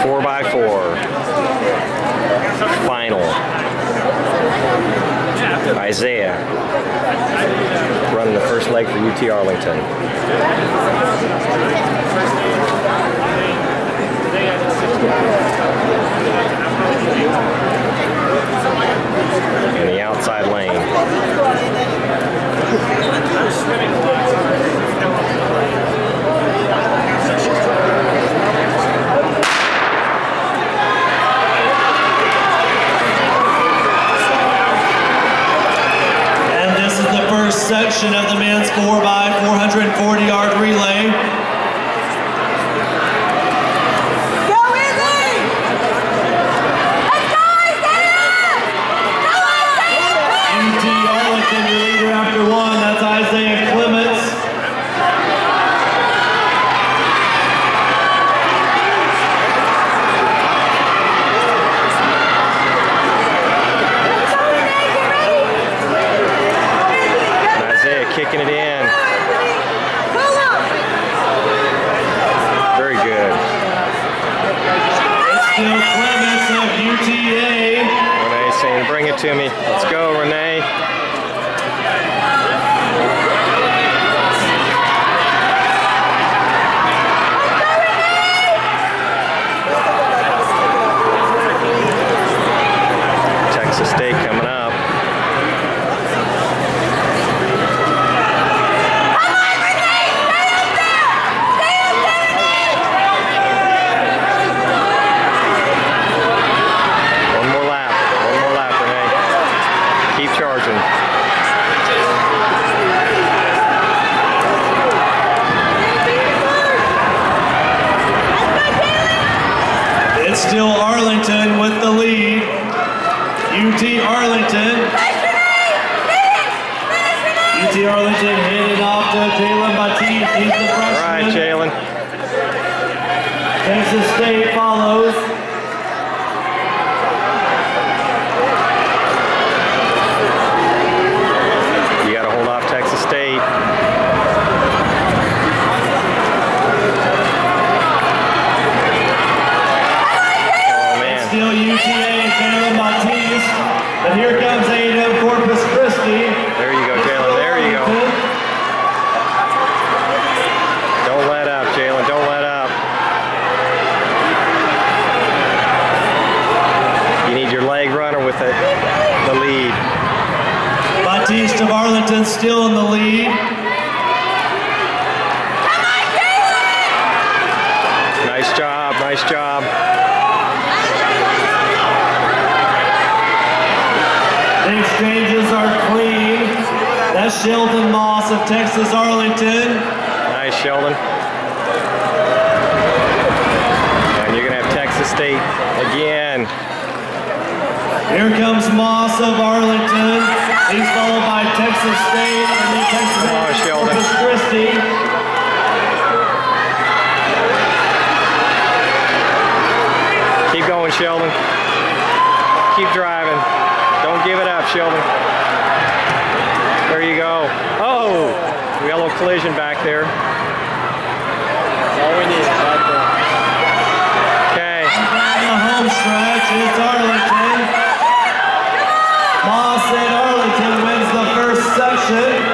4x4 final. Isaiah running the first leg for UT Arlington. In the outside lane. Section of the men's 4x440-yard relay. Go Izzy! Let's go Isaiah! Go Isaiah! UT Arlington, your leader after one. That's Isaiah Clements. Kicking it in. Very good. It's still Clements of UTA. Renee saying, bring it to me. Let's go, Renee. Texas State coming up. It's still Arlington with the lead. UT Arlington. UT Arlington handed off to Jalen Batiste. He's the freshman. All right, Jalen. Texas State follows. You got to hold off Texas State. Still UTA and Jalen Batiste. And here comes A&M Corpus Christi. There you go, Jalen. There you go. Don't let up, Jalen. Don't let up. You need your leg runner with it. The lead. Batiste of Arlington still in the lead. Nice job. Nice job. The exchanges are clean. That's Sheldon Moss of Texas Arlington. Nice, Sheldon. And you're going to have Texas State again. Here comes Moss of Arlington. He's followed by Texas State and then Texas Corpus Christi. Keep going, Sheldon. Keep driving. Don't give it up, Sheldon. There you go. Oh, we got a little collision back there. All we need right there. Okay. On the home stretch, it's Arlington. Moss and Arlington wins the first section.